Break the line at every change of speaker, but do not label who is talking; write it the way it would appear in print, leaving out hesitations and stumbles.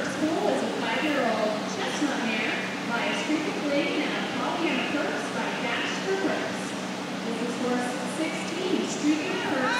School is a 5-year-old chestnut mare by a streak of green and a Pollyanna purse by Dash for Purse. This is horse 16, Streaking Purse.